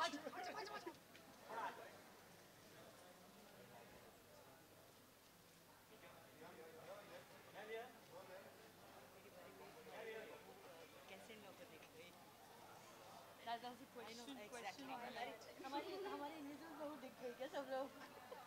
हमारी हमारी इंडिविजुअल बहुत दिख गई क्या सब लोग?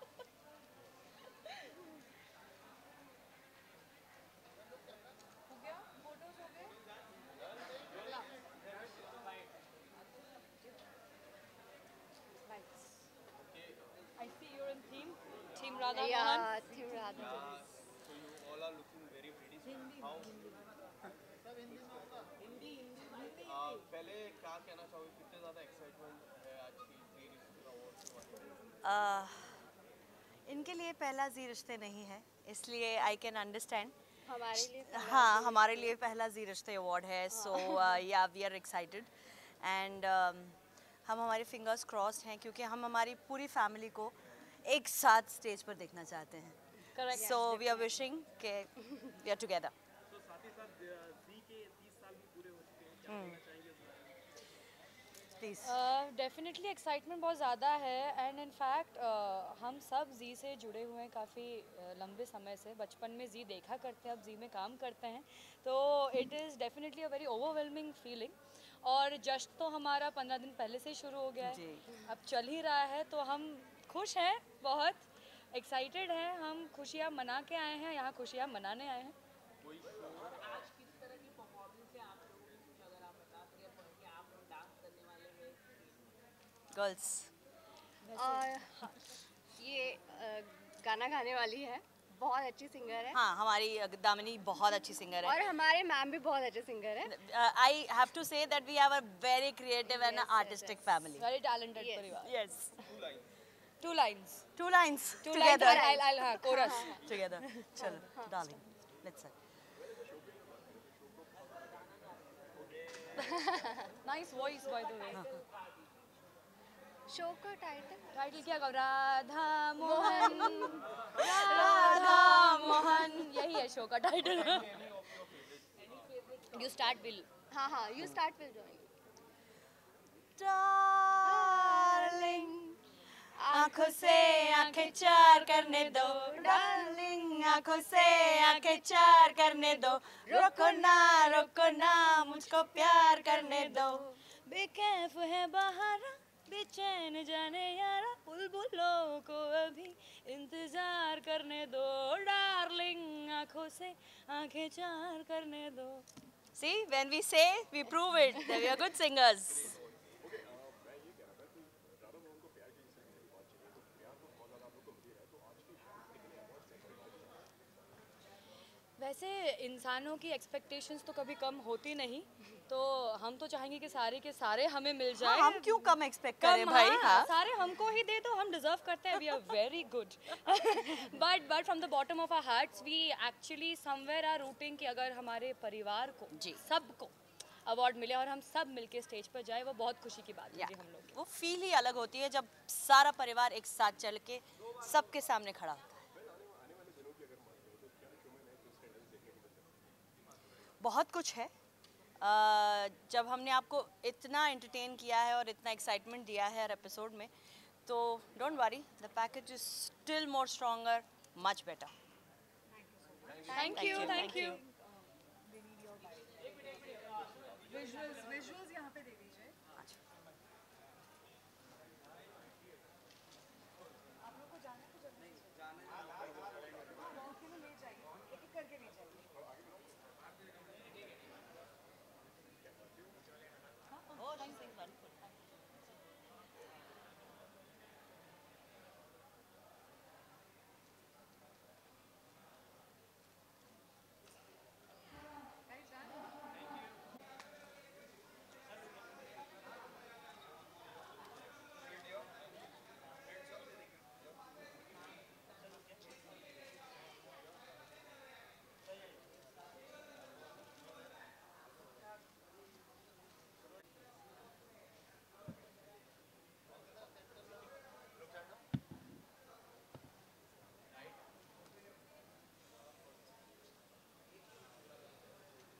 हो गया? फोटोज हो गए? I see you're in theme. Team Radha Mohan. Yeah, Team Radha. So you all are looking very pretty. How? पहले क्या कहना चाहोगे, कितने ज़्यादा एक्साइटमेंट है आज की जी रिश्ते अवार्ड के बारे में? इनके लिए पहला जी रिश्ते नहीं है, इसलिए आई कैन अंडरस्टैंड। हमारे लिए हाँ, हमारे लिए पहला जी रिश्ते अवार्ड है, सो या वी आर एक्साइटेड एंड हम हमारे फिंगर्स क्रॉस्ड हैं क्योंकि हम हमारी पूरी फैमिली को एक साथ स्टेज पर देखना चाहते हैं। Correct. So we are wishing के वी आर टुगेदर। तो साथ ही साथ जी के 30 साल भी पूरे हो चुके हैं, क्या कहना चाहेंगे इस बारे में? प्लीज। डेफिनेटली एक्साइटमेंट बहुत ज़्यादा है एंड इनफैक्ट हम सब जी से जुड़े हुए हैं काफ़ी लंबे समय से। बचपन में जी देखा करते हैं, अब जी में काम करते हैं, तो it is definitely a very overwhelming feeling. और जश्न तो हमारा 15 दिन पहले से ही शुरू हो गया है, अब चल ही रहा है, तो हम खुश हैं, बहुत एक्साइटेड हैं। हम खुशियाँ मना के आए हैं, यहाँ खुशियाँ मनाने आए हैं। गर्ल्स। और ये गाना गाने वाली है, बहुत अच्छी सिंगर है। हाँ, हमारी दामिनी बहुत अच्छी सिंगर है। और हमारे मैम भी बहुत अच्छे सिंगर है। I have to say that we have a very creative and artistic family. Very talented Yes. परिवार। Yes. Two lines. Two lines Two together. lines. I'll हाँ, chorus. Together. चलो, darling. Let's say. Nice voice by the way. Show का title title क्या होगा? राधा मोहन। राधा मोहन, यही है show का title. You start Bill. हाँ हाँ, you start will join. Darling, आँखों से आँखें चार करने दो। Darling, आँखों से आँखें चार करने दो। रोको ना मुझको प्यार करने दो। बेकैफ है बहारा, बेचैन जाने यारा, बुलबुलों को अभी इंतजार करने दो। डार्लिंग, आँखों से आँखें चार करने दो। See, when we say, we prove it that we are good singers. वैसे इंसानों की एक्सपेक्टेशंस तो कभी कम होती नहीं, तो हम तो चाहेंगे कि सारे के सारे हमें मिल जाए। हम क्यों कम एक्सपेक्ट कम, करें भाई? हाँ। सारे हमको ही दे तो हम डिजर्व करते हैं। We are very good, but from the bottom of our hearts we actually somewhere are rooting कि अगर हमारे परिवार को जी। सबको अवार्ड मिले और हम सब मिलके स्टेज पर जाए, वो बहुत खुशी की बात होगी हम लोग की। वो फील ही अलग होती है जब सारा परिवार एक साथ चल के सबके सामने खड़ा होता है। बहुत कुछ है। जब हमने आपको इतना एंटरटेन किया है और इतना एक्साइटमेंट दिया है हर एपिसोड में, तो don't worry, the package is still more stronger, much better. Thank you, thank you. Visuals यहाँ पे दे दीजिए। आप लोग को जाना है तो जल्दी ले जाइए, एक एक करके ले जाइए।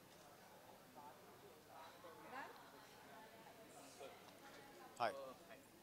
Hi.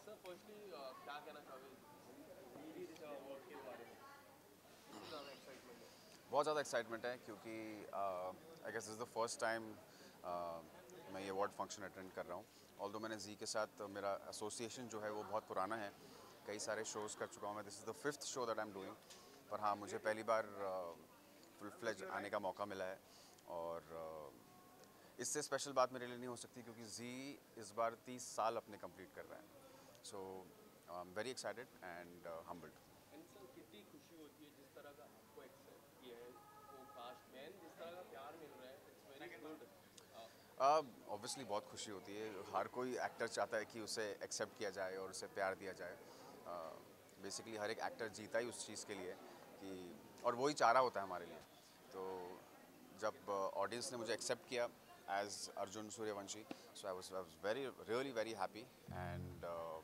सर फर्स्टली क्या कहना चाहोगे ज़ी रिश्ता अवार्ड के बारे में? कितनी ज़्यादा एक्साइटमेंट है? बहुत ज़्यादा एक्साइटमेंट है क्योंकि I guess is the first time मैं ये अवार्ड फंक्शन अटेंड कर रहा हूँ। ऑल्दो मैंने जी के साथ मेरा एसोसिएशन जो है वो बहुत पुराना है, कई सारे शोज़ कर चुका हूँ मैं। This is the 5th show that I am doing. पर हाँ, मुझे पहली बार फुल फ्लेज आने का मौका मिला है और इससे स्पेशल बात मेरे लिए नहीं हो सकती क्योंकि जी इस बार 30 साल अपने कंप्लीट कर रहा है। So I am very excited and humbled. And sir कितनी खुशी होती है जिस तरह का आपको एक्सेप्ट किया है वो कास्ट में, जिस तरह का प्यार मिल रहा है, इट्स वेरी गुड। ऑब्वियसली बहुत खुशी होती है। हर कोई एक्टर चाहता है कि उसे एक्सेप्ट किया जाए और उसे प्यार दिया जाए। बेसिकली हर एक एक्टर जीता ही उस चीज़ के लिए कि, और वही चाह रहा होता है हमारे लिए। तो जब ऑडियंस ने मुझे एक्सेप्ट किया as Arjun Suryavanshi, so I was really very happy and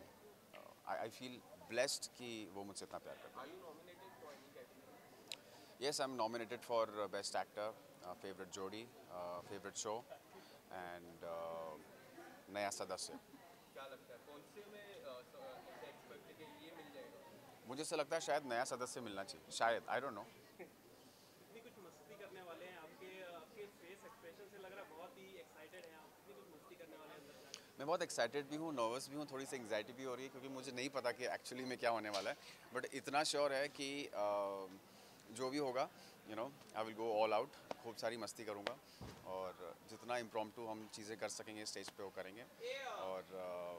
I feel blessed कि वो मुझसे इतना प्यार करता है। Are you nominated for any category? Yes, I'm nominated for Best Actor, Favorite Jodi, Favorite Show, and नया सदस्य। क्या लगता है कौन से में ऐसे एक्सपेक्ट है कि ये मिल जाएगा? मुझे ऐसा लगता है शायद नया सदस्य मिलना चाहिए, शायद, आई डोंट नो। इतनी कुछ मस्ती करने वाले हैं, आपके आपके फेस एक्सप्रेशन से लग रहा है बहुत ही एक्साइटेड हैं आप। इतनी कुछ मस्ती करने वाले हैं अंदर जाके। मैं बहुत एक्साइटेड भी हूँ, नर्वस भी हूँ, थोड़ी सी एंग्जाइटी भी हो रही है क्योंकि मुझे नहीं पता कि एक्चुअली में क्या होने वाला है। बट इतना श्योर है कि जो भी होगा, you know, I will go all out. खूब सारी मस्ती करूँगा और जितना इम्प्रॉम्प्टू हम चीज़ें कर सकेंगे स्टेज पे वो करेंगे। और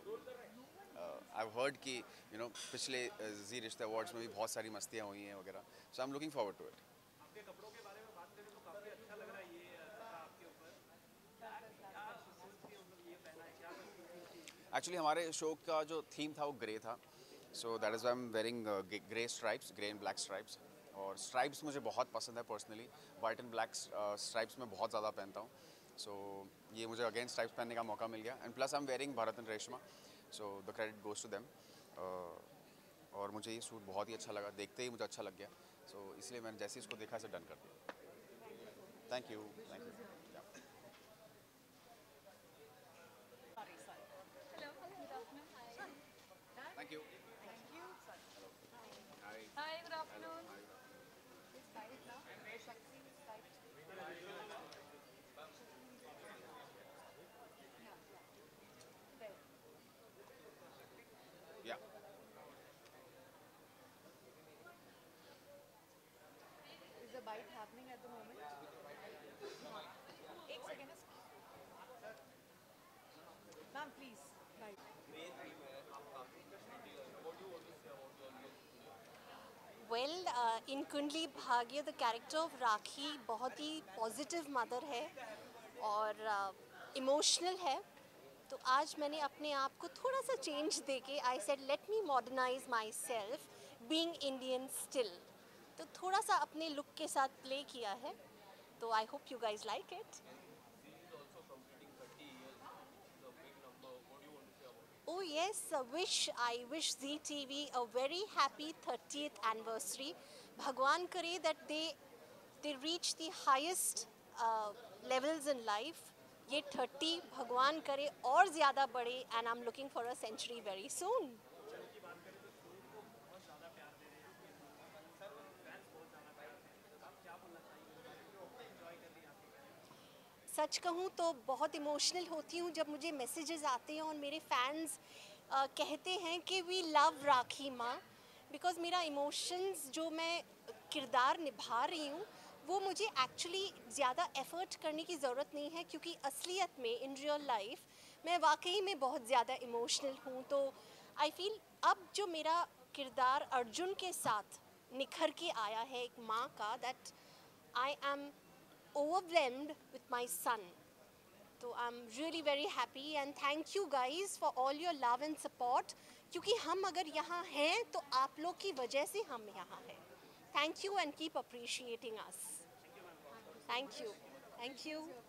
आई हर्ड कि यू नो पिछले जी रिश्ते अवार्ड्स में भी बहुत सारी मस्तियाँ हुई हैं वगैरह। So I am looking forward to it. आपके कपड़ों के बारे में बात करें तो काफ़ी अच्छा लग रहा है ये आपके ऊपर। क्या सोच के मतलब ये पहना है, क्या सोच? एक्चुअली हमारे शो का जो थीम था वो ग्रे था, so that is why am wearing grey stripes, grey and black stripes. और स्ट्राइप्स मुझे बहुत पसंद है personally. White and black stripes मैं बहुत ज़्यादा पहनता हूँ। सो ये मुझे अगेन स्ट्राइप्स पहनने का मौका मिल गया। And plus I am wearing Bharat and Reshma, so the credit goes to them. और मुझे ये सूट बहुत ही अच्छा लगा, देखते ही मुझे अच्छा लग गया। सो इसलिए मैंने जैसे ही इसको देखा इसे डन कर दिया। Thank you, thank you. Thank you. Hi. Hi, good afternoon. Yeah. Is the bite happening at the moment? एक second ma'am please bite. Well in Kundali Bhagya the character of राखी बहुत ही पॉजिटिव मदर है और इमोशनल है। तो आज मैंने अपने आप को थोड़ा सा चेंज देके I said let me modernize myself being Indian still. तो थोड़ा सा अपने लुक के साथ प्ले किया है। तो I hope you guys like it. Oh yes, I wish Zee TV a very happy 30th anniversary. Bhagwan kare that they reach the highest levels in life. ये 30 भगवान करे और ज़्यादा बढ़े and I'm looking for a century very soon. सच कहूँ तो बहुत emotional होती हूँ जब मुझे मैसेजेस आते हैं और मेरे फैंस कहते हैं कि वी लव राखी माँ, बिकॉज़ मेरा इमोशंस जो मैं किरदार निभा रही हूँ वो मुझे एक्चुअली ज़्यादा एफ़र्ट करने की ज़रूरत नहीं है क्योंकि असलियत में इन रियल लाइफ मैं वाकई में बहुत ज़्यादा इमोशनल हूँ। तो आई फील अब जो मेरा किरदार अर्जुन के साथ निखर के आया है एक माँ का, that I am overwhelmed with my son. So I'm really very happy and thank you guys for all your love and support. क्योंकि हम अगर यहाँ हैं तो आप लोग की वजह से हम यहाँ हैं. Thank you and keep appreciating us. Thank you. Thank you.